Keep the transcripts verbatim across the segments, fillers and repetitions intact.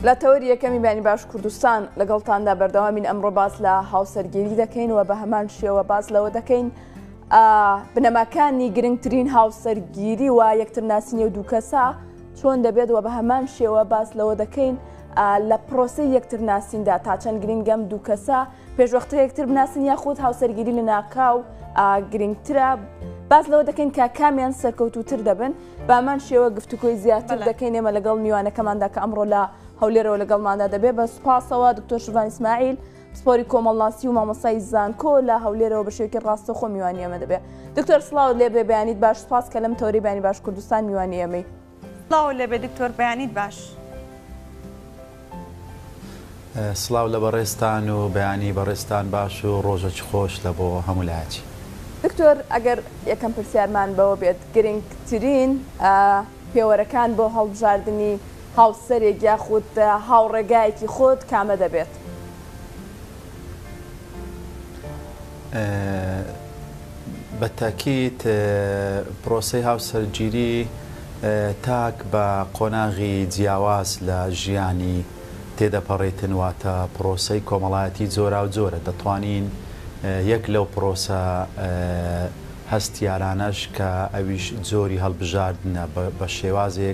لە تەوەری یەکەمی بانی باش کوردستان لەگەڵتاندا بەردەوامین ئەمڕۆ باس لە هاوسەرگیری دەکەین و بە هەمان شێوە باس لەوە دەکەین بنەماکانی گرنگترین هاوسەرگیری و یەکترناسینی و دوو کەسە چۆن دەبێت و بە هەمان شێوە باس لەوە دەکەین لە پرۆسی یەکترناسیندا تا چەند گرنگەم دوو کەسە پێشوەختە یەکتر بناسین یاخود هاوسەرگیری لە ناکاو گرنگترە باس لەوە دەکەین کە کامیان سەرکەوتوتر دەبن بە هەمان شێوە گفتوگۆی زیاتر دەکەین ئێمە لەگەڵ میوانەکەماندا کە ئەمڕۆ لە هەولێرەوە لەگەڵماندا دەبێت بە سوپاسەوە دکتۆر شوڤان ئیسماعیل پسپۆری کۆمەڵناسی و مامۆستای زانکۆ لە هەولێرەوە بە شێوەیەکی ڕاستەوخۆ میوانی ئێمە دەبێت دکتۆر سڵاو لێبێ بەیانیت باش سوپاس کە لەم تەوەری بانی باش کوردستان میوانی ئێمەی سڵاو لێبێ دکتۆر بەیانیت باش سڵاو لە بەڕێستان و بەیانی بەڕێستان باش و ڕۆژێکی خۆش لە بۆ هەموو لایەتی دکتۆر ئەگەر یەکەم پرسیارمان بەوە بێت گرنگترین پێوەرەکان بۆ هەڵبژاردننی هاوسەرێک یاخود هاوڕێگایەکی خۆت کامە دەبێت بە تاکید پرۆسەی هاوسەرگیری تاک بە قۆناغی جیاواز لە ژیانی تێدەپەڕێتن واتە پرۆسەی کۆمەڵایەتی جۆرا و جۆرە دەتوانین یەک لەو پرۆسە هەستیارانەش کە ئەویش جۆری هەڵبژاردنە بە شێوازێک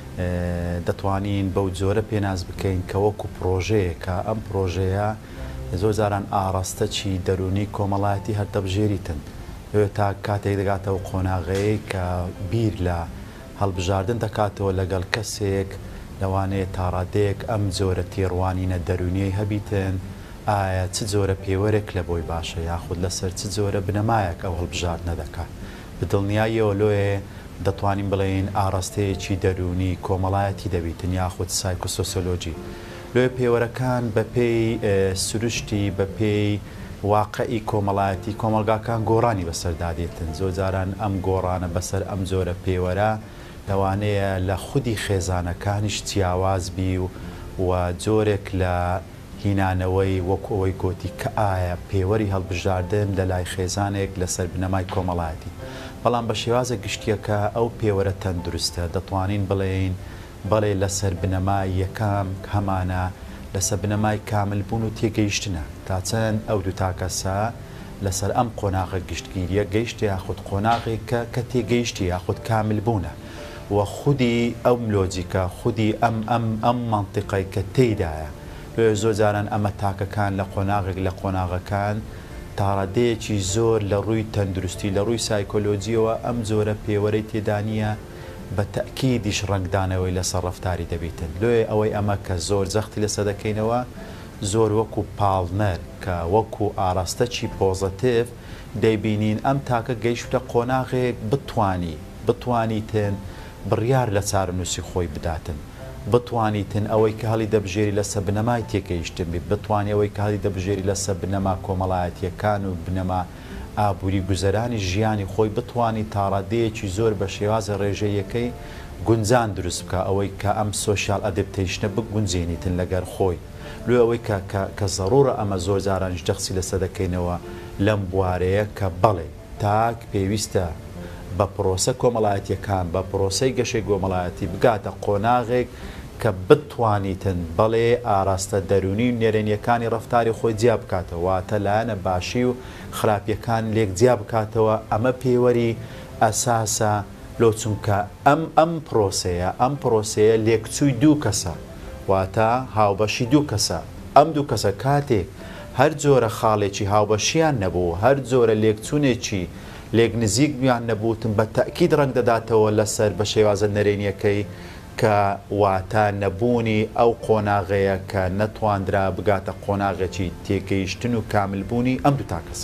دەتوانین بەو جۆرە پێناز بکەین کە وەکو پرۆژەیە کە ئەم پرۆژەیە زۆر جاران ئاڕاستەچی دەرونی کۆمەڵایەتی هەردەبژێریتن تا کاتێک دەگاتەوە قۆناغەیە کە بیر لە هەڵبژاردن دەکاتەوە لەگەڵ کەسێک لەوانەیە تاڕادەیەک ئەم جۆرە تێڕوانینە دەرونیەی هەبیتن ئایا چ جۆرە پێوەرێک لە بۆی باشە یاخود لەسەر چ جۆرە بنەمایەک ئەو هەڵبژاردنە دەکات بدڵنیاییەوە لۆیە دەتوانین بڵێن ئاڕاستەیەکی دەرونی کۆمەڵایەتی دەبیتن یاخود سایکۆسۆسیۆلۆجی لۆی پێوەرەکان بە پێی سروشتی بە پێی واقعی کۆمەڵایەتی کۆمەلگاکان گۆڕانی بەسەردادێتن زۆر جاران ئەم گۆڕانە بەسەر ئەم جۆرە پێوەرە لەوانەیە لە خودی خێزانەکانیش جیاوازبی و و جۆرێک لە هینانەوەی وەکو ئەوەی گوتی کە ئایا پێوەری هەڵبژاردن لە لای خێزانێک لەسەر بنەمای کۆمەڵایەتی بەڵام بە شێوازە گشتیەکە ئەو پێوەرە تەندروستە دەتوانین بڵێین بەڵێ لەسەر بنەمای یەکەم هەمانە لەسەر بنەمای کاملبوون و تێگەیشتنە تا چەند ئەو دوو تاکەسە لەسەر ئەم قۆناغە گشتگیریە گەیشت یاخود قۆناغێکە کە تێگەیشتی یاخود کاملبوونە و خودی ئەم لۆجیکە خودی ئەم ئەم ئەم مانتیقەی کە تێیدایە زۆر جاران ئەمە تاکەکان لە قۆناغێک لە قۆناغەکان تاڕادەیەکی زۆر لە ڕووی تەندروستی لە ڕووی سایکۆلۆجیەوە ئەم جۆرە پێوەرەی تێدانیە بە تەکیدیش ڕنگدانەوەی لەسەر ڕەفتاری دەبیتن لێ ئەوەی ئەمە کە زۆر جەختی لەسەر دەکەینەوە زۆر وەکو پاڵنەر کە وەکو ئاراستەکی پۆزەتیڤ دەیبینین ئەم تاکە گەیشتە قۆناغێک بتوانی بتوانیتن بڕیار لە چارەنووسی خۆی بداتن بتوانیتن ئەوەی کە هەڵی دەبژێری لەسە بنەمای تێگەیشتن بیت بتوانێت ئەوەی کە هەڵی دەبژێری لەسە بنەما کۆمەڵایەتیەکان و بنەما ئابووری گوزەرانی ژیانی خۆی بتوانانی تاڕادەیەکی زۆر بە شێوازە ڕێژەیەکەی گونجان دروست بکە ئەوەی کە ئەم سۆشیال ئەدەپتەیشنە بگونجێنیتن لەگەر خۆی لێ ئەوەی کە زەڕورە ئەمە زۆر جارانش دەخسی لەسە دەکەینەوە لەم بوارەیە کە بەڵێ تاک پێویستە بە پرۆسە کۆمەڵایەتیەکان بە پرۆسەی گەشەی کۆمەڵایەتی بگاتە قۆناغێک کە بتوانیتن بەڵێ ئاراستە دەرونی و نێرێنیەکانی ڕەفتاری خۆی جیا بکاتەوە واتە لایەنە باشی و خراپیەکان لێک جیا بکاتەوە ئەمە پێوەری ئەساسە لۆ چونکە ئەم ئەم پرۆسەیە ئەم پرۆسەیە لێکچووی دوو کەسە واتە هاوبەشی دوو کەسە ئەم دوو کەسە کاتێک هەر جۆرە خاڵێکی هاوبەشیان نەبوو هەر جۆرە لێکچوونێکی لێک نزیک بیان نەبووتن بە تەکید ڕنگ دەداتەوە لەسەر بە شێوازە نەرێنیەکەی کە واتە نەبوونی ئەو قۆناغەیە کە نەتواندرا بگاتە قۆناغێکی تێگەیشتن و کاملبوونی ئەم دوو تاکەسە.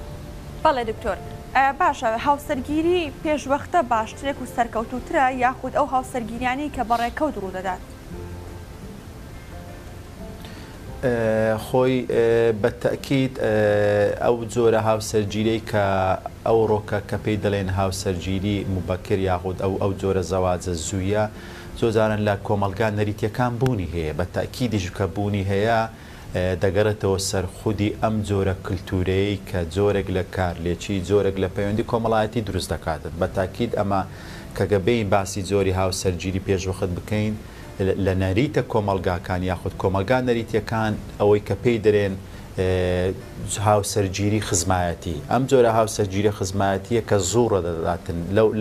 بەڵێ دکتۆر باشە هاوسەرگیری پێشوەختە باشترێک و سەرکەوتوترە یاخود ئەو هاوسەرگیریانی کە بەڕێکەوت ڕوو دەدات. خۆی بە تەکید ئەو جۆرە هاوسەرگیرەی کە ئەو ڕۆکە کە پێی دەڵێن هاوسەرگیری مبەکر یاخود ئەو ئەو جۆرە زەواجە زوویە زۆرجارن لە کۆمەلگا نەریتیەکان بوونی هەیە بە تەکیدیش کە بوونی هەیە دەگەڕێتەوە سەر خودی ئەم جۆرە کللتورەی کە جۆرێک لە کارلێکی جۆرێک لە پەیوەندی کۆمەڵایەتی دروست دەکاتن بە تاکید ئەمە کە گەبەی باسی جۆری هاوسەرگیری پێشوەخت بکەین لە نەریتە کۆمەلگاکان یاخود کۆمەلگا نەریتیەکان ئەوەی کە پێی دەرێن هاوسەرگیری خزمایەتی. ئەم جۆرە هاوسەرگیری خزمایەتیە کە زوڕە دەداتن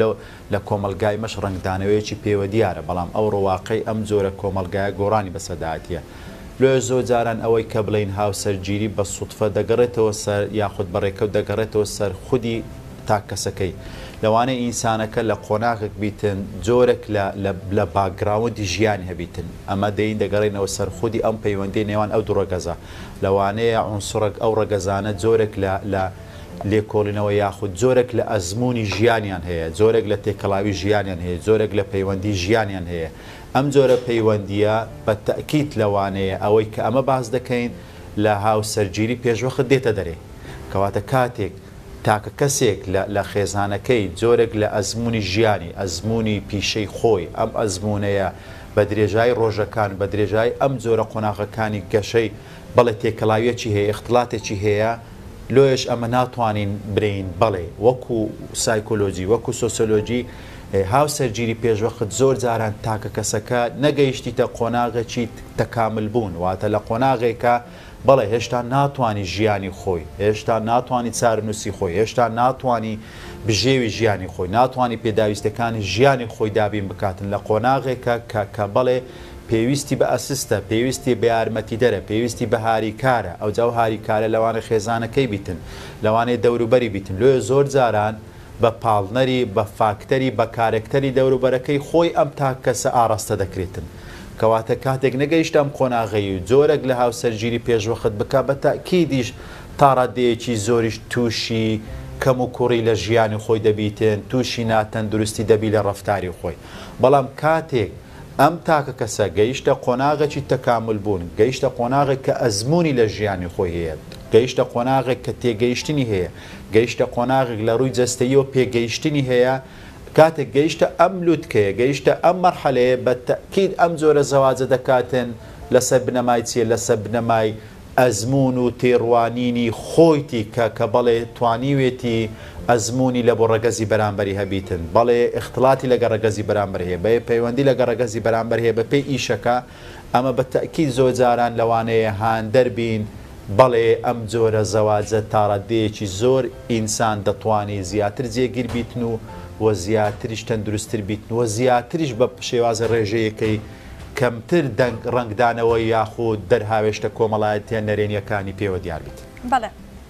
لە کۆمەلگای مەش ڕنگدانەوەیەکی پێوە دیارە، بەڵام ئەو ڕواقعی ئەم جۆرە کۆمەلگایە گۆڕانی بەسەداتیە. لێ زۆر جاران ئەوەی کە بڵین هاوسەرگیری بە سوتفە دەگەڕێتەوە سەر یاخود بەڕێکەوت دەگەڕێتەوە سەر خودی تاکەسەکەی. لەوانەیە ئینسانەکە لە قۆناغێک بیتن جۆرێک لە باگراوندی ژیانی هەبیتن، ئەمە دەین دەگەڕێنەوە سەر خودی ئەم پەیوەندی نێوان ئەو دوو ڕەگەزە. لەوانەیە عنسوڕێک ئەو ڕەگەزانە جۆرێک لە لێکۆڵینەوە یاخود جۆرێک لە ئەزمموی ژیانیان هەیە، جۆرێک لە تێکەڵاوی ژیانیان هەیە، جۆرێک لە پەیوەندی ژیانیان هەیە. ئەم جۆرە پەیوەندیە بە تەکیت لەوانەیە ئەوەی کە ئەمە باز دەکەین لە هاوسەرگیری پێشوەخت دێتە دەرێ، کەواتە کاتێک تاکە کەسێک لە خێزانەکەی جۆرێک لە ئەزمموی ژیانی ئەزمموی پیشەی خۆی ئەم ئەزممونەیە بە درێژای ڕۆژەکان بە درێژای ئەم جۆرە قۆناغەکانی گەشەی بەڵێ تێکەڵاویەکی هەیە اختلااتێکی هەیە، لۆیش ئەمە ناتوانین برین بەڵێ وەکو سایکۆلۆجی وەکو سۆسیۆلۆجی هاوسەرگیری پێشوەخت زۆر جاران تاکە کەسەکە نەگەیشتیتە قۆناغێکی تەکامل بوون، واتە لە قۆناغێکە بەڵێ هێشتا ناتوانانی ژیانی خۆی، هێشتا ناتوانانی چارنووسی خۆی، هێشتا ناتوانانی بژێوی ژیانی خۆی، ناتوانانی پێداویستەکانی ژیانی خۆی دابین بکاتن لە قۆناغێکە کە بەڵێ پێویستی بە ئەسیستە، پێویستی بە یارمەتی دەرە، پێویستی بە هاریکارە. ئەو جاو هاریکارە لەوانە خێزانەکەی بیتن، لەوانەیە دەوروبەری بیتن. لێ زۆر جاران بە پاڵنەری بە فاکتەری بە کارکتەری دەوروبەرەکەی خۆی ئەم تاکەسە ئاڕاستە دەکرێتن. کەواتە کاتێک نەگەیشت ئەم قۆناغەی و جۆرێک لە هاوسەرگیری پێشوەخت بک بە تاکیدیش تا ڕادەیەکی زۆریش تووشی کەم و کوڕی لە ژیانی خۆی دەبیتن، تووشی ناتەندروستی دەبی لە ڕەفتاری خۆی. بەڵام کاتێک ئەم تاکە کەسە گەیشتە قۆناغێکی تەکامل بوون، گەیشتە قۆناغێک کە ئەزمموی لە ژیانی خۆی هەیە، گەیشتە قۆناغێک کە تێگەیشتنی هەیە، گەیشتە قۆناغێک لە ڕووی جەستەییەوە پێگەیشتنی هەیە، کاتێک گەیشتە ئەم لووتکەیە گەیشتە ئەم مەرحەلەیە بە تەکید ئەم جۆرە زەواجە دەکاتن لەسەر بنەمای چیە لەسەر بنەمای ئەزممون و تێڕوانینی خۆیتی کە کە بەڵێ توانیوێتی ئەزمموی لە بۆ ڕەگەزی بەرامبەری هەبیتن، بەڵێ اختلاتی لەگە ڕەگەزی بەرامبەر هەیە، بە پەیوەندی لەگە ڕەگەزی بەرامبەر هەیە بە پێی ئیشەکە. ئەمە بە تەکید زۆر جاران لەوانەیە هاان دەربین بەڵێ ئەم جۆرە زەواجە تاڕەدەیەکی زۆر ئینسان دەتوانێت زیاتر جێگیر بیتن و وە زیاتریش تەندروستتر بیتن وە زیاتریش بە شێوازە ڕێژەیەکەی کەمتر دەنگ ڕنگدانەوە یاخود دەرهاوێشتە کۆمەڵایەتیان نەرێنیەکانی پێوە دیار بیت. بەڵێ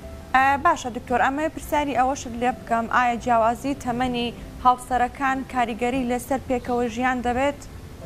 باشە دکتۆر، ئەمە پرسیاری ئەوەشت لێ بکەم، ئایا جیاوازی تەمەنی هاوسەرەکان کاریگەری لەسەر پێکەوە ژیان دەبێت؟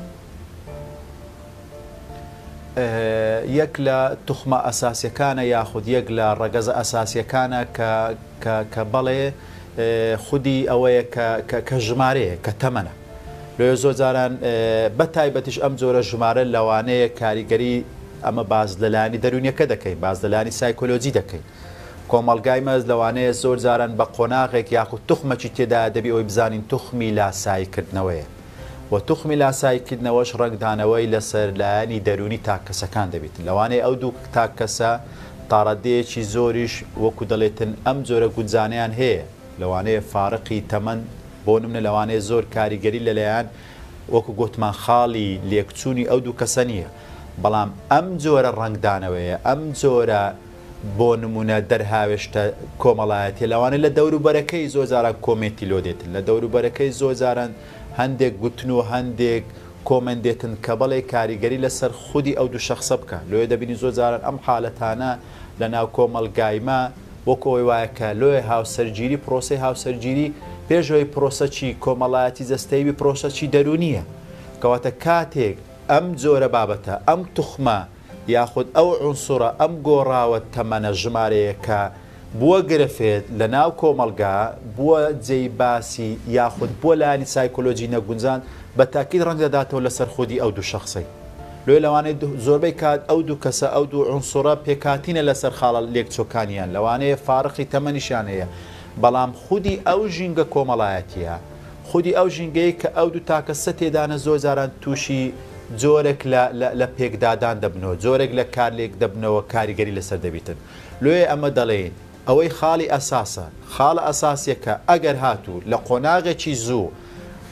یەک لە توخمە ئەساسیەکانە یاخود یەک لە ڕەگەزە ئەساسیەکانە کە بەڵێ خودی ئەوەیە کە ژمارەیە کە تەمەنە. لێ زۆر جاران بە تایبەتیش ئەم جۆرە ژمارە لەوانەیە کاریگەری ئەمە باز لەلایانی دەرونیەکە دەکەین، باز لەلایانی سایکۆلۆجی دەکەین. کۆمەلگای مەز لەوانەیە زۆر جاران بە قۆناغێک یاخود توخمەکی تێدا دەبی ئەوی بزانین توخمی لاساییکردنەوەیە و توخمی لاساییکردنەوەش ڕنگدانەوەی لەسەر لایانی دەرونی تاکەسەکان دەبێت. لەوانەیە ئەو دوو تاکەسە تاڕەدەیەکی زۆریش وەکو دەڵێتن ئەم جۆرە گونجانیان هەیە، لەوانەیە فارقی تەمەند بۆ نمونە لەوانەیە زۆر کاریگەری لەلایەن وەکو گوتمان خاڵی لێکچوونی ئەو دوو کەسە نییە، بەڵام ئەم جۆرە ڕنگدانەوەیە ئەم جۆرە بۆ نمونە دەرهاوێشتە کۆمەڵایەتی لەوانەیە لە دەوروبەرەکەی زۆر جاران کۆمێتی لۆ دێتن، لە دەوروبەرەکەی زۆر جاران هەندێک گوتن و هەندێک کۆمنتێتن کە بەڵێ کاریگەری لەسەر خودی ئەو دوو شەخسە بکە. لۆیە دەبینی زۆر جاران ئەم حاڵەتانە لە ناو کۆمەلگایمە وەکەوەی وایە کە لۆیە هاوسەرگیری پرۆسەی هاوسەرگیری پێشەوەی پرۆسەچی کۆمەڵایەتی جەستەیی پرۆسەچی دەرونیە، کەواتە کاتێک ئەم جۆرە بابەتە ئەم توخمە یاخود ئەو عنسوڕە ئەم گۆڕاوە تەمەنە ژمارەیە کە بووە گرفێت لە ناو کۆمەلگا بووە جێی باسی یاخود بۆ لایانی سایکۆلۆجی نەگونجان بە تاکید ڕەنگ دەداتەوە لەسەر خودی ئەو دوو شەخسەی. لێ لەوانەیە زۆربەی کات ئەو دوو کەسە ئەو دوو عنسوڕە پێکاتینە لەسەر خاڵە لێکچۆکانیان، لەوانەیە فارقی تەمەنیشان هەیە، بەڵام خودی ئەو ژینگە کۆمەڵایەتیە، خودی ئەو ژینگەیە کە ئەو دوو تاکەسە تێدانە زۆر جاران تووشی جۆرێک لە پێکدادان دەبنەوە، جۆرێک لە کارلێک دەبنەوە کاریگەری لەسەر دەبیتن. لێ ئەمە دەڵێن ئەوەی خاڵی ئەساسە، خاڵە ئەساسیەکە ئەگەر هاتوو لە قۆناغێکی زوو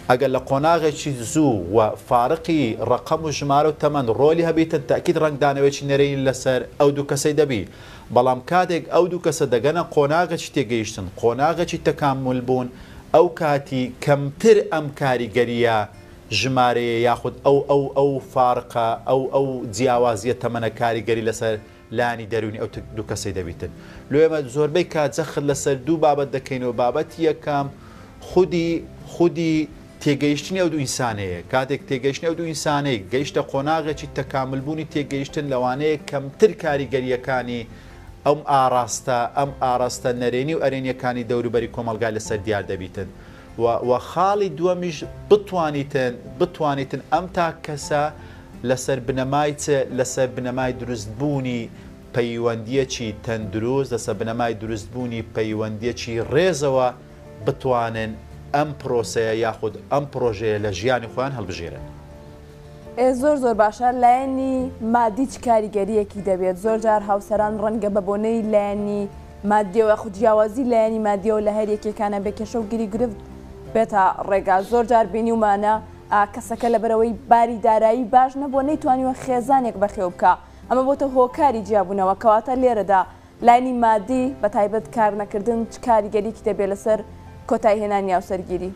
ئەگەر لە قۆناغێکی زوو و فارقی ڕقەم و ژمارە و تەمەند ڕۆلی هەبێتن تاکید ڕنگدانەوەی نەرێنی لەسەر ئەو دوو کەسەی دەبی بەڵام کاتێک ئەو دوو کەسە دەگەنە قۆناغێکی تێگەیشتن قۆناغێکی تەکامل بوون ئەو کاتی کەمتر ئەم کاریگەریە ژمارەیە یاخود ئەو ئەو ئەو فارقە ئەو ئەو جیاوازیە تەمەنە کاریگەری لەسەر لانی دەرونی ئەو دوو کەسەی دەبیتن لێمە زۆربەی کات جەخت لەسەر دوو بابەت دەکەینەوە بابەتی یەکەم خودی خودی تێگەیشتنی ئەو دوو ئینسانەیە کاتێک تێگەیشتنی ئەو دوو ئینسانەی گەیشتە قۆناغێکی تەکاملبوونی تێگەیشتن لەوانەیە کەمتر کاریگەریەکانی ئەم ئاراستە ئەم ئاراستە نەرێنی و ئەرێنیەکانی دەوروبەری کۆمەلگای لەسەر دیار دەبیتن و خاڵی دووەمیش بتوانیتن بتوانیتن ئەم تا کەسە لەسەر بنەمای لەسەر بنەمای دروستبوونی پەیوەندیەکی تەندروست لەسەر بنەمای دروستبوونی پەیوەندیەکی ڕێزەوە بتوانن ئەم پرۆسەیە یاخود ئەم پرۆژەیە لە ژیانی خۆیان هەڵبژێرن. زۆر زۆر باشە لایەنی مادی چ کاریگەریەکی دەبێت زۆر جار هاوسەران ڕەنگە بە بۆنەی لایەنی مادیەوە خود جیاوازی لایەنی مادیەوە لە هەر یەکێکانە بە کێشە و گیری گرفت بێتە ڕێگا زۆر جار بینیومانە کەسەکە لەبەرەوەی باری دارایی باش نەبووە نەیتوانیوە خێزانێک بەخێو بکە ئەمە بۆتە هۆکاری جیابوونەوە کەواتە لێرەدا لایەنی مادی بە تایبەت کار نەکردن چ کاریگەریکی دەبێت لەسەر کۆتایی هێنانی هاوسەرگیری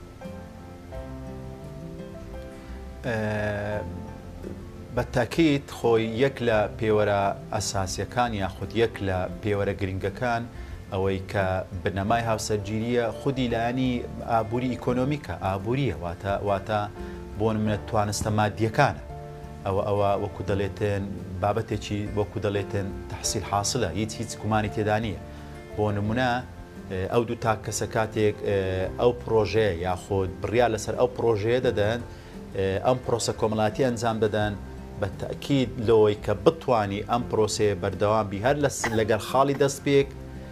بە تاکید خۆی یەک لە پێوەرە ئەساسیەکان یاخود یەک لە پێوەرە گرنگەکان ئەوەی کە بنەمای هاوسەرگیریە خودی لایەنی ئابووری ئیکۆنۆمیکە ئابووریە واتە واتە بۆ نمونە توانستە مادیەکانە ئەوە ئەوە وەکو دەڵێتن بابەتێکی وەکو دەڵێتن تەحسیل حاصلە هیچ هیچ گومانی تێدا نییە بۆ نمونە ئەو دوو تا کەسە کاتێک ئەو پرۆژەیە یاخود بڕیار لەسەر ئەو پرۆژەیە دەدەن ئەم پرۆسە کۆمەڵاتی ئەنجام دەدەن بە تاکید لەوەی کە بتوانی ئەم پرۆسەیە بەردەوام بی هەر لەگەڵ خاڵی دەست پێک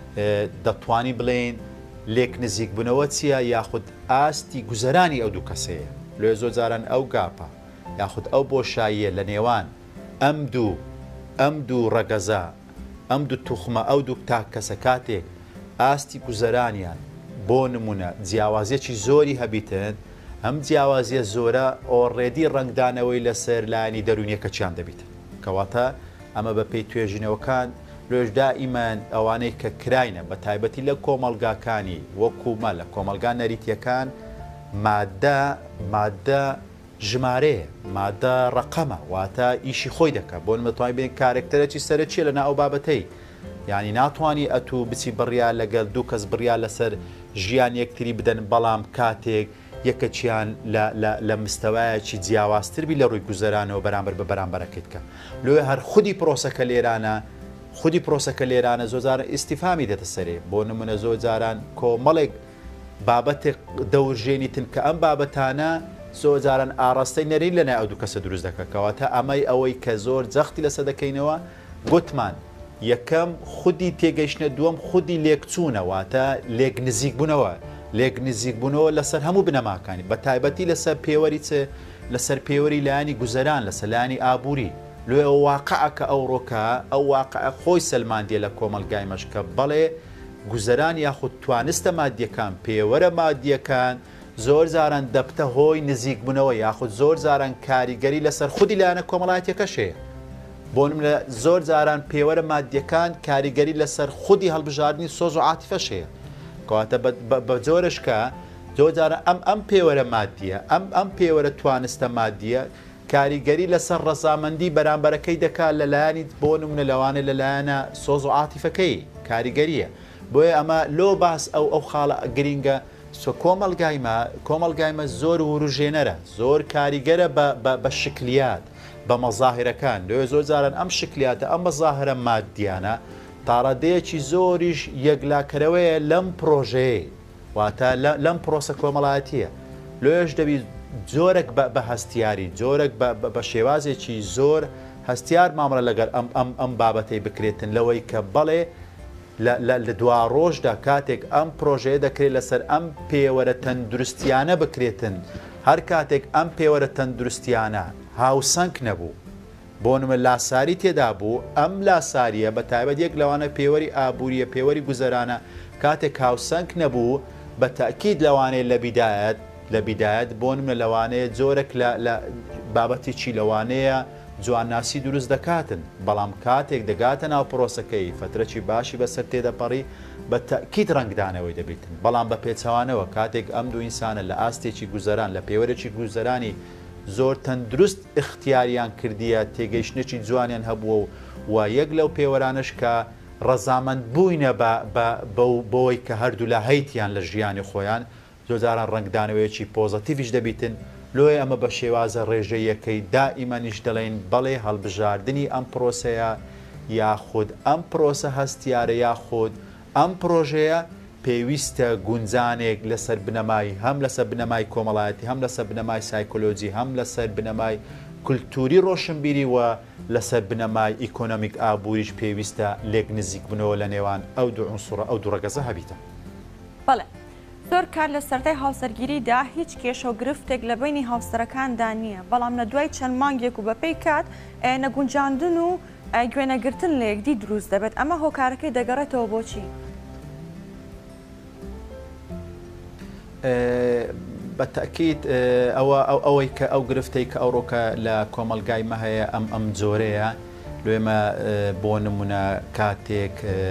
دەتوانی بڵێن لێک نزیک بوونەوە چییە یاخود ئاستی گوزەرانی ئەو دوو کەسەیە لێ زۆر جاران ئەو گاپە یاخود ئەو بۆشاییە لە نێوان ئەم دوو ئەم دوو ڕەگەزە ئەم دوو توخمە ئەو دوو تا کەسە کاتێک ئاستی گوزەرانیان بۆ نمونە جیاوازیەکی زۆری هەبیتن ئەم جیاوازیە زۆرە ئۆڕێدی ڕنگدانەوەی لەسەر لایەنی دەرونیەکەچیان دەبیت کەواتە ئەمە بە پێی توێژینەوەکان لۆژ دائیمان ئەوانەی کە کراینە بە تایبەتی لە کۆمەلگاکانی وەکومە لە کۆمەلگا نەریتیەکان مادە مادە ژمارەیە مادە ڕقەمە واتە ئیشی خۆی دەکات بۆ نمەتوانی بێن کارکتەرێکی سەرچیە لە ناو بابەتەی یعنی ناتوانانی ئەتوو بچی بڕیار لەگەڵ دوو کەس بڕیار لەسەر ژیان یەکتری بدەن بەڵام کاتێک یەکەچیان لە مستەوایەکی جیاوازتربی لە ڕووی گوزەرانەوە بەرامبەر بە بەرامبەرەکەیت کە لێ هەر خودی پرۆسەکە لێرانە خودی پرۆسەکە لێرانە زۆجارە ئیسیفامی دێتە سەرێ بۆ نمونە زۆر جاران کۆمەڵێک بابەتێک دەورژێنیتن کە ئەم بابەتانە زۆر جاران ئاڕاستەی نەرین لە نای ئەو دوو کەسە دروست دەکە کەواتە ئەمەی ئەوەی کە زۆر جەختی لەسەر دەکەینەوە گوتمان یەکەم خودی تێگەیشتنە دووەم خودی لێکچوونەواتە لێک نزیک بوونەوە لێک نزیک بوونەوە لەسەر هەموو بنەماکانی بە تایبەتی لەسەر پێوەری چ لەسەر پێوەری لایانی گوزەران لە سەلانی ئابووری لێ ئەو واقعەکە ئەو ڕۆکە ئەو واقعە خۆی سەلماندیە لە کۆمەلگای مەشکە بەڵێ گوزەران یاخود توانستە مادیەکان پێوەرە مادیەکان زۆر زاران دەبتە هۆی نزیک بوونەوە یاخود زۆر زاران کاریگەری لەسەر خودی لایەنە کۆمەڵایەتەکەشەیە بۆ نمونە زۆر جاران پێوەرە مادیەکان کاریگەری لەسەر خودی هەڵبژاردننی سۆز و عاتیفەشەیە کەواتە بە جۆرشکە زۆر جارە ئەم ئەم پێوەرە مادیە ئەم ئەم پێوەرە توانستە مادیە کاریگەری لەسەر ڕەزامەندی بەرامبەرەکەی دەکات لەلایەنی بۆ نمونە لەوانە لەلایەنە سۆز و عاتیفەکەی کاریگەریە بۆیە ئەمە لۆ باس ئەو ئەو خاڵە گرینگە سۆ کۆمەلگایمە کۆمەلگایمە زۆر وروژێنەرە زۆر کاریگەرە بە شکلیات بە مەزاهرەکان لێ زۆر جاران ئەم شکلیاتە ئەم مەزاهرە مادیانە تاڕادەیەکی زۆریش یەکلاکەرەوەیە لەم پرۆژەیە واتە لەم پرۆسە کۆمەڵایەتیە لێش دەبی جۆرێک بە هەستیاری جۆرێک بە شێوازێکی زۆر هەستیار مامرە لەگەر ئەم ئەم بابەتەی بکرێتن لەوەی کە بەڵێ لە دوا ڕۆژدا کاتێک ئەم پرۆژەیە دەکرێت لەسەر ئەم پێوەرە تەندروستیانە بکرێتن هەر کاتێک ئەم پێوەرە تەندروستیانە هاوسەنگ نەبوو بۆ نمە لاساری تێدا بوو ئەم لاساریە بە تایبەت یەک لەوانە پێوەری ئابووریە پێوەری گوزەرانە کاتێک هاوسەنگ نەبوو بە تاکید لەوانەیە لە بیدایەت لە بیدایەت بۆنم لە لەوانەیە جۆرێک لە بابەتێکی لەوانەیە جوانناسی دروست دەکاتن بەڵام کاتێک دەگاتە ناو پرۆسەکەی فترەی باشی بەسەر تێدەپەڕی بە تەکید ڕنگدانەوەی دەبێتن بەڵام بە پێچەوانەوە کاتێک ئەم دوو ئینسانە لە ئاستێکی گوزەران لە پێوەرێکی گوزەرانی زۆر تەندروست اختیاریان کردیە تێگەیشتێکی جوانیان هەبووە و یەک لەو پێوەرانش کە ڕەزامەند بووینە بەوەی کە هەردوو لە هەیتیان لە ژیانی خۆیان زۆرجاران ڕنگدانەوەیەکی پۆزەتیڤش دەبیتن لۆی ئەمە بە شێوازە ڕێژەیەکەی دائیمەنیش دەڵێن بەڵێ هەڵبژاردننی ئەم پرۆسەیە یاخود ئەم پرۆسە هەستیارە یاخود ئەم پرۆژەیە پێویستە گونجانێک لەسەر بنەمای هەم لەسەر بنەمای کۆمەڵایەتی هەم لەسەر بنەمای سایکۆلۆجی هەم لەسەر بنەمای کولتوری ڕۆشنبیری وە لەسەر بنەمای ئیکۆنۆمیک ئابووریش پێویستە لێک نزیک بنەوە لە نێوان ئەو دوو عنسوڕە ئەو دوو ڕەگەزە هەبیتە. بەڵێ زۆر کار لە سەرەتای هاوسەرگیریدا هیچ کێشە و گرفتێک لە بینی هاوسەرەکاندا نییە بەڵام لە دوای چەند مانگێک و بەپێی کات نەگونجاندن و گوێنەگرتن لە یەکدی دروست دەبێت ئەمە هۆکارەکەی دەگەڕێتەوە بۆچی؟ بەتەکیید ئەوە ئەوەی کە ئەو گرفتەی کە ئەوڕۆکە لە کۆمەلگایمە هەیە ئەم ئەم جۆرەیە لێمە بۆ نمونە کاتێک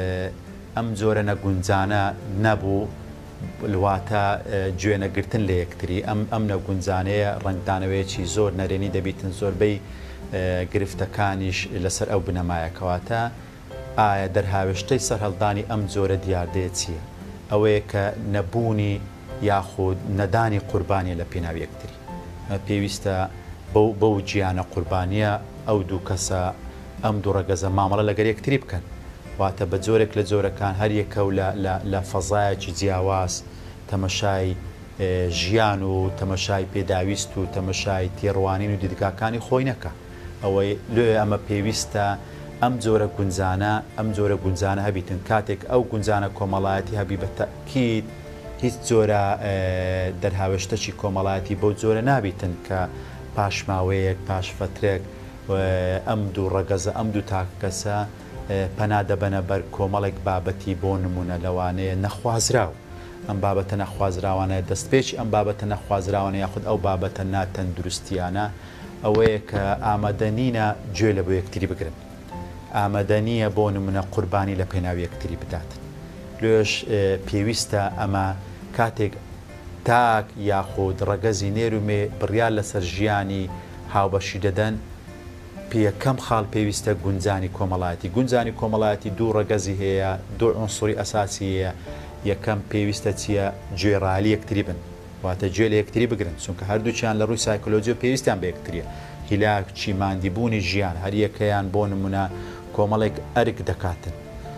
ئەم جۆرە نەگونجانە نەبوو واتە گوێنەگرتن لە یەکتری ئەم ئەم نەگونجانەیە ڕنگدانەوەیەکی زۆر نەرێنی دەبیتن زۆربەی گرفتەکانیش لەسەر ئەو بنەمایەکەواتە ئایا دەرهاوێشتەی سەرهەڵدانی ئەم جۆرە دیاردەیە چییە؟ ئەوەیە کە نەبوونی یاخود نەدانی قوربانیە لە پێناو یەکتری پێویستە بەو گیانە قوربانیە ئەو دوو کەسە ئەم دوو ڕەگەزە مامەڵە لەگەر یەکتری بکەن واتە بە جۆرێک لە جۆرەکان هەر یەکە و لە فەزایەکی جیاواز تەمەشای ژیان و تەمەشای پێداویست و تەمەشای تێڕوانین و دیدگاکانی خۆی نەکە ئەوەی لێ ئەمە پێویستە ئەم جۆرە گونجانە ئەم جۆرە گونجانە هەبیتن کاتێک ئەو گونجانە کۆمەڵایەتی هەبی بە تەکید هیچ جۆرە دەرهاوێشتەی کۆمەڵایەتی بەو جۆرە نابیتن کە پاشماوەیەک پاش فترێک ئەم دوو ڕەگەزە ئەم دوو تاکەسە پەنا دەبەنە بەر کۆمەڵێک بابەتی بۆ نمونە لەوانەیە نەخوازراو ئەم بابەتە نەخوازراوانە دەستپێکی ئەم بابەتە نەخوازراوانە یاخود ئەو بابەتە ناتەندروستیانە ئەوەیە کە ئامادەنینە گوێ لە بۆ یەکتری بگرن ئامادەنیە بۆ نمونە قوربانی لە پێناو یەکتری بداتن لێش پێویستە ئەمە کاتێک تاک یاخود ڕەگەزی نێرومێ بڕیار لەسەر ژیانی هاوبەشی دەدەن پێیەکەم خاڵ پێویستە گونجانی کۆمەڵایەتی گونجانی کۆمەڵایەتی دوو ڕەگەزی هەیە دوو عنسوری ئەساسی هەیە یەکەم پێویستە چییە گوێڕالی یەکتری بن واتە گوێ لە یەکتری بگرن چونکە هەردووچیان لە ڕووی سایکۆلۆجی پێویستیان بە یەکتریە هیلاک چیماندیبوونی ژیان هەر یەکەیان بۆ نمونە کۆمەڵێک ئەرک دەکاتن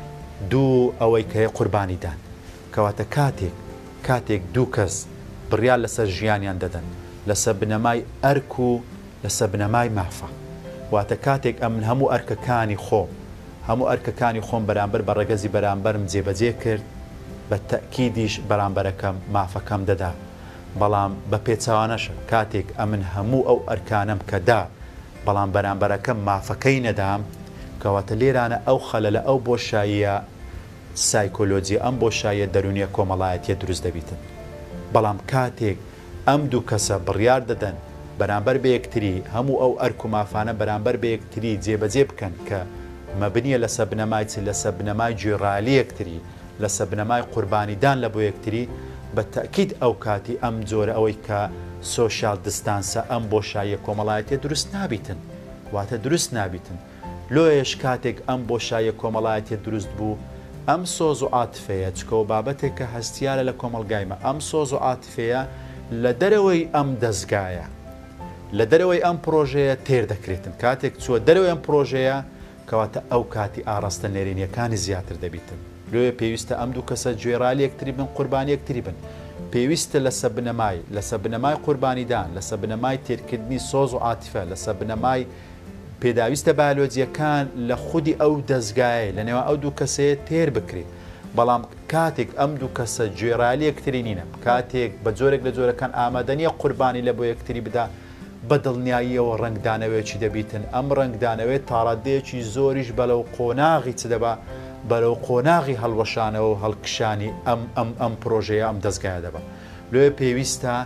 دوو ئەوەی کە هەیە قوربانیدان کەواتە کاتێک کاتێک دوو کەس بڕیار لەسەر ژیانیان دەدەن لەسەر بنەمای ئەرک و لەسەر بنەمای مافە واتە کاتێک ئەم هەموو ئەرکەکانی خۆم هەموو ئەرکەکانی خۆم بەرامبەر بە ڕەگەزی بەرامبەرم جێبەجێ کرد بە تەکیدیش بەرامبەرەکەم مافەکەم دەدا بەڵام بە پێچەوانەشە کاتێک ئەمن هەموو ئەو ئەرکانم کەدا بەڵام بەرامبەرەکەم مافەکەی نەدام کەواتە لێرانە ئەو خەلە لە ئەو بۆشاییە سایکۆلۆجی ئەم بۆشاییە دەرونیە کۆمەڵایەتیە دروست دەبیتن بەڵام کاتێک ئەم دوو کەسە بڕیار دەدەن بەرامبەر بە یەکتری هەموو ئەو ئەرک و مافانە بەرامبەر بە یەکتری جێبەجێ بکەن کە مەبنیە لەسەر بنەمای چ لەسەر بنەمای گوێڕالی یەکتری لەسەر بنەمای قوربانیدان لە بۆ یەکتری بە تەکید ئەو کاتی ئەم جۆرە ئەوەی کە سۆشیال دیستانسە ئەم بۆشاییە کۆمەڵایەتیە دروست نابیتن واتە دروست نابیتن لۆیش کاتێک ئەم بۆشاییە کۆمەڵایەتیە دروست بوو ئەم سۆز و عاتفەیە چکەوە بابەتێک کە هەستیارە لە کۆمەلگایمە ئەم سۆز و عاتفەیە لە دەرەوەی ئەم دەستگایە لە دەرەوەی ئەم پرۆژەیە تێر دەکرێتن کاتێک چووە دەرەوەی ئەم پرۆژەیە کەواتە ئەو کاتی ئاراستە نێرینیەکانی زیاتر دەبیتن لێ پێویستە ئەم دوو کەسە گوێڕالی یەکتری بن قوربانی یەکتری بن پێویستە لەسەر بنەمای لەسەر بنەمای قوربانیدان لەسەر بنەمای تێرکردنی سۆز و عاتفە لەسەر بنەمای پێداویستە بایۆلۆجیەکان لە خودی ئەو دەستگایە لە نێوان ئەو دوو کەسەیە تێر بکرێت بەڵام کاتێک ئەم دوو کەسە گوێڕالی یەکتری نینە کاتێک بە جۆرێک لە جۆرەکان ئامادەنیە قوربانی لە بۆ یەکتری بدا بە دڵنیاییەوە ڕنگدانەوەیەکی دەبیتن ئەم ڕنگدانەوەی تاڕادەیەکی زۆریش بەلەو قۆناغی چ دەبا بەلەو قۆناغی هەڵوەشانەوە و هەڵکشانی ئەم ئەم ئەم پرۆژەیە ئەم دەستگایە دەبە لێ پێویستە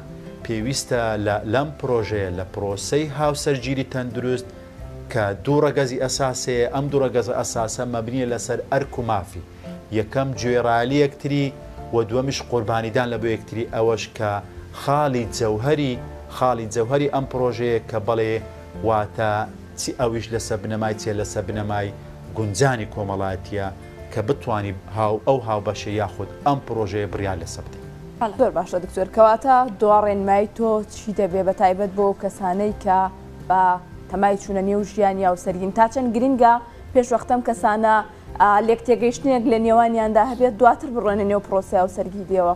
پێویستە لەم پرۆژەیە لە پرۆسەی هاوسەرگیری تەندروست کە دوو ڕەگەزی ئەساسەیە ئەم دوو ڕەگەزە ئەساسە مەبنیە لەسەر ئەرک و مافی یەکەم گوێڕالی یەکتری و دووەمیش قوربانیدان لە بۆ یەکتری ئەوەش کە خاڵی جەوهەری خاڵی جەوهەری ئەم پرۆژەیە کە بەڵێ واتە چی ئەویش لەسەر بنەمای چێ لەسەر بنەمای گونجانی کۆمەڵایەتیە کە بتوانی هاو ئەو هاوبەشە یاخود ئەم پرۆژەیە بڕیار لەسەر بدەین. زۆر باشە دکتۆر کەواتە دواڕێنمای تۆ چی دەبێ بە تایبەت بۆ کەسانەی کە بە تەمای چوونە نێو ژیانی هاوسەرگین تا چەند گرینگە پێشوەختەم کەسانە لێک تێگەیشتنێک لە نێوانیاندا هەبێت دواتر بڕۆنە نێو پرۆسی هاوسەرگی دێەوە؟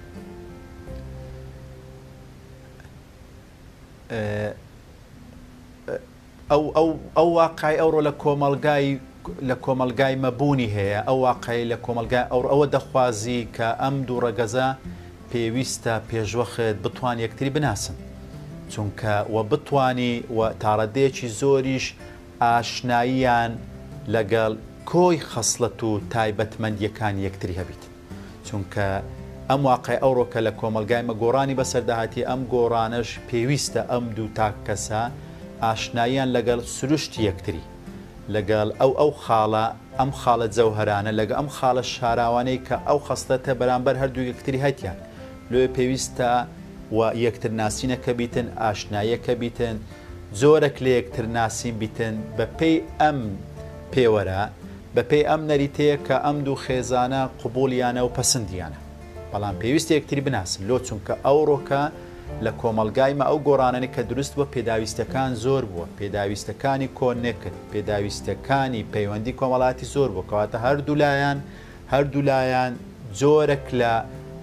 ئەو واقعی ئەوڕۆ لە کۆمەلگای لە کۆمەلگای مەبوونی هەیە ئەو واقعی لە کۆمەلگای ئەو ئەوە دەخوازی کە ئەم دوو ڕەگەزە پێویستە پێشوەخت بتوان یەکتری بناسن چونکە و بتانی و تاڕەدەیەکی زۆریش ئاشناییان لەگەڵ کۆی خەسڵەت و تایبەتمەندیەکان یەکتری هەبیت چونکە ئەم واقعی ئەوڕۆکە لە کۆمەلگای مەگۆڕانی بەسەرداهاتی ئەم گۆڕانش پێویستە ئەم دوو تاک کەسە ئاشناییان لەگەڵ سروشتی یەکتری لەگەڵ ئەو ئەو خاڵە ئەم خاڵە جەوهرانە لەگە ئەم خاڵە شاراوانەی کە ئەو خەستەتە بەرامبەر هەردوو یەکتری هەتیان لێ پێویستە و یەکتر ناسینەکە بیتن ئاشنایەکە بیتن زۆرەك لە یەکتر ناسین بیتن بە پێی ئەم پێوەرە بە پێی ئەم نەریتەیە کە ئەم دوو خێزانە قوبولیانە و پەسەندیانە بەڵام پێویستە یەکتری بناسن لۆ چونکە ئەو ڕۆکە لە کۆمەلگایمە ئەو گۆڕانانی کە دروست بووە پێداویستەکان زۆر بووە پێداویستەکانی کۆنێکرد پێداویستەکانی پەیوەندی کۆمەڵاتی زۆر بوو کەواتە هەردوولایەن هەردوولایەن جۆرەك لە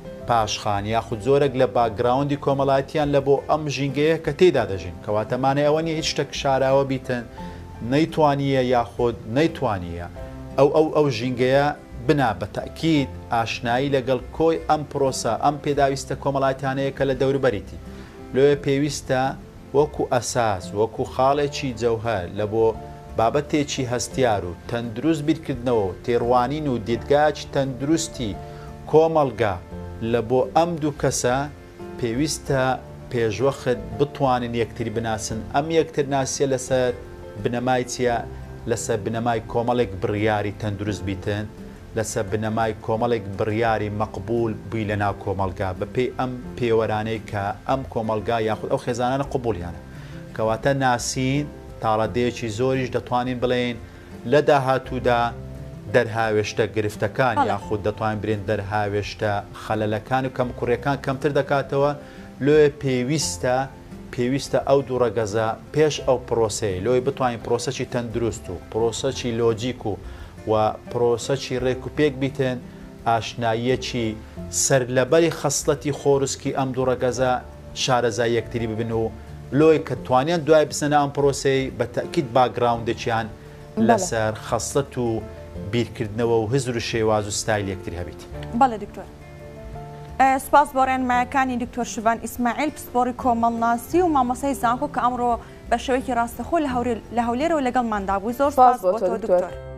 پاشخان یاخود زۆرەك لە باگراوندی کۆمەڵاتیان لە بۆ ئەم ژینگەیە کە تێدا دەژین کەواتەمانە ئەوە نیە هیچ شتێک شاراوە بیتن نەیتوانیە یاخود نەیتوانیە ئەو ئەو ئەو ژینگەیە بنا بە تەکید ئاشنایی لەگەڵ کۆی ئەم پرۆسە ئەم پێداویستە کۆمەڵاتیانەیە کە لە دەوروبەریتی لێ پێویستە وەکو ئەساس وەکو خاڵێکی جەوهەر لە بۆ بابەتێکی هەستیار و تەندروست بیرکردنەوە و تێڕوانین و دیدگاچ تەندروستی کۆمەڵگا لە بۆ ئەم دوو کەسە پێویستە پێشوەخت بتوانن یەکتری بناسن ئەم یەکتر ناسیە لەسەر بنەمای چیە لەسەر بنەمای کۆمەڵێک بڕیاری تەندروست بیتن لەسەر بنەمای کۆمەڵێک بڕیاری مەقبول بووی لە ناو کۆمەلگا بەپێی ئەم پێوەرانەی کە ئەم کۆمەلگا یاخود ئەو خێزانانە قوبولیانە کەواتە ناسین تاڕەدەیەکی زۆریش دەتوانین بڵێن لە داهاتوودا دەرهاوێشتە گرفتەکان یاخود دەتوانین برێن دەرهاوێشتە خەلەلەکان و کەم کوڕیەکان کەمتر دەکاتەوە لێ پێویستە پێویستە ئەو دوو ڕەگەزە پێش ئەو پرۆسەی لۆی بتوانین پرۆسەی تەندروست و پرۆسەی لۆجیک و و پرۆسەی ڕێک و پێک بیتن ئاشناییەکی سەرلەبەری خەسڵەتی خۆروسکی ئەم دوو ڕەگەزە شارەزای یەکتری ببن و لۆی کە توانیان دوای بسەنە ئەم پرۆسەی بە تەکید باگراوندێکیان لەسەر خەسڵەت و بیرکردنەوە و هزر و شێواز و ستایل یەکتری هەبیت. بەڵێ دکتۆر سپاس بۆ ڕێنمایەکانی دکتۆر شوبان ئیسماعیل پسپۆڕی کۆمەڵناسی و مامۆسای زانکۆ کە ئەمڕۆ بە شێوەیەکی ڕاستەخۆ لە هەولێرەوە لەگەڵماندا بوو زۆر سپاس بۆ تۆ دکتۆر.